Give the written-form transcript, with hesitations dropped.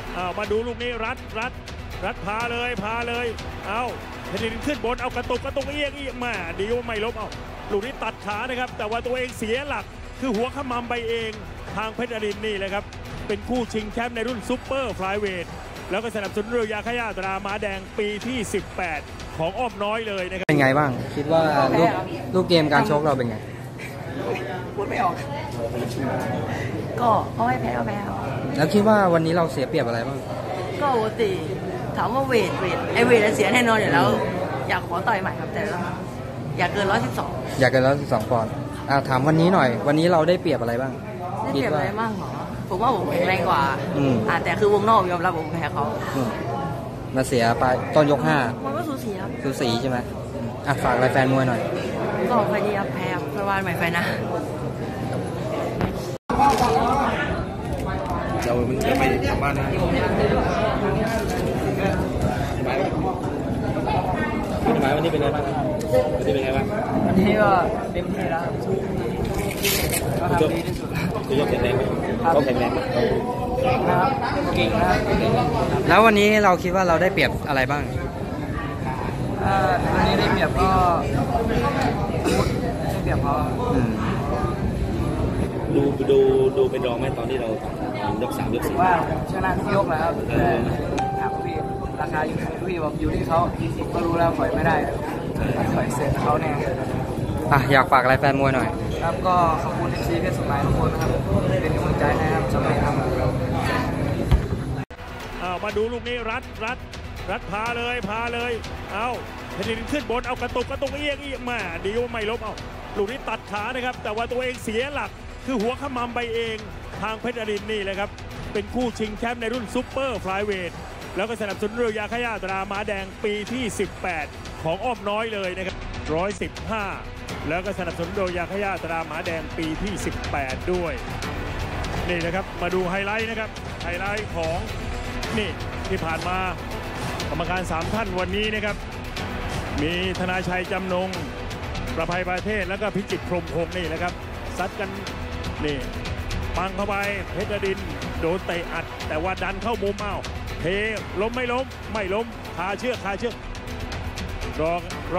มาดูลูกนี้รัดพาเลยเอาเพชรดินขึ้นบนเอากระตุกเอียงมาดีว่าไม่ล้มเอาลูกนี้ตัดขานะครับแต่ว่าตัวเองเสียหลักคือหัวขมำไปเองทางเพชรดินนี่แหละครับเป็นคู่ชิงแชมป์ในรุ่นซุปเปอร์ไฟล์เวทแล้วก็สนับสนุนเรือยาขย่าตราม้าแดงปีที่18ของอ้อมน้อยเลยนะครับเป็นไงบ้างคิดว่าลูกเกมการชกเราเป็นไงพูดไม่ออกก็เขาให้แพ้แล้วคิดว่าวันนี้เราเสียเปรียบอะไรบ้างก็ปกติถามว่าเวทเสียแน่นอนอยู่แล้วอยากขอต่อยใหม่ครับแต่อยากเกิน112 อยากเกิน112ปอนด์ถามวันนี้หน่อยวันนี้เราได้เปรียบอะไรบ้างได้เปรียบอะไรบ้างเหรอผมว่าผมแข็งแรงกว่าแต่คือวงนอกยอมรับผมแพ้เขามาเสียไปต้นยก5 มันก็สูสีใช่ไหมฝากอะไรแฟนมวยหน่อยก็ไฟนี้แพ้เพื่อวานใหม่ไฟนะเราจะไปทำบ้านนะหมายวันนี้เป็นไงบ้างวันนี้เป็นไงบ้างวันนี้ก็เต็มที่แล้วก็ทำดีที่สุดคือยกแข็งแรงไหมเขาแข็งแรงไหมนะครับเก่งนะแล้ววันนี้เราคิดว่าเราได้เปรียบอะไรบ้างวันนี้ได้เปรียบก็ได้เปรียบเขาดูเป็นรองไหมตอนที่เรายก3 ยก 4 ว่าชนะทุกยกแล้วถามพี่ราคาอยู่ที่พี่บอกอยู่ที่เขาก็รู้แล้วปล่อยไม่ได้ปล่อยเสร็จเขาแน่อยากฝากอะไรแฟนมวยหน่อยครับก็ขอบคุณทีเพชรสมัยทุกคนนะครับเป็นกำลังใจนะครับสมัยครับมาดูลูกนี้รัดพาเลยเอาเพชรดินขึ้นบนเอากระตุกเอียงมาดีว่าไม่ล้มเอาลูกนี้ตัดขานะครับแต่ว่าตัวเองเสียหลักคือหัวขมำไปเองทางเพชรดินนี่แหละครับเป็นคู่ชิงแชมป์ในรุ่นซุปเปอร์ไฟล์เวทแล้วก็สนับสนุนเรือยาขย่าตราม้าแดงปีที่18ของอ้อมน้อยเลยนะครับ115แล้วก็สนับสนุนโดยยาขย่าตราม้าแดงปีที่18ด้วยนี่นะครับมาดูไฮไลท์นะครับไฮไลท์ของนี่ที่ผ่านมากรรมการ3ท่านวันนี้นะครับมีธนาชัยจำนงประภัยประเทศแล้วก็พิจิตรพรหมพงษ์นี่แหละครับซัดกันนี่ปังเข้าไปเพชรดินโดนเตะอัดแต่ว่าดันเข้ามุมเทล้มไม่ล้มคาเชือกรอ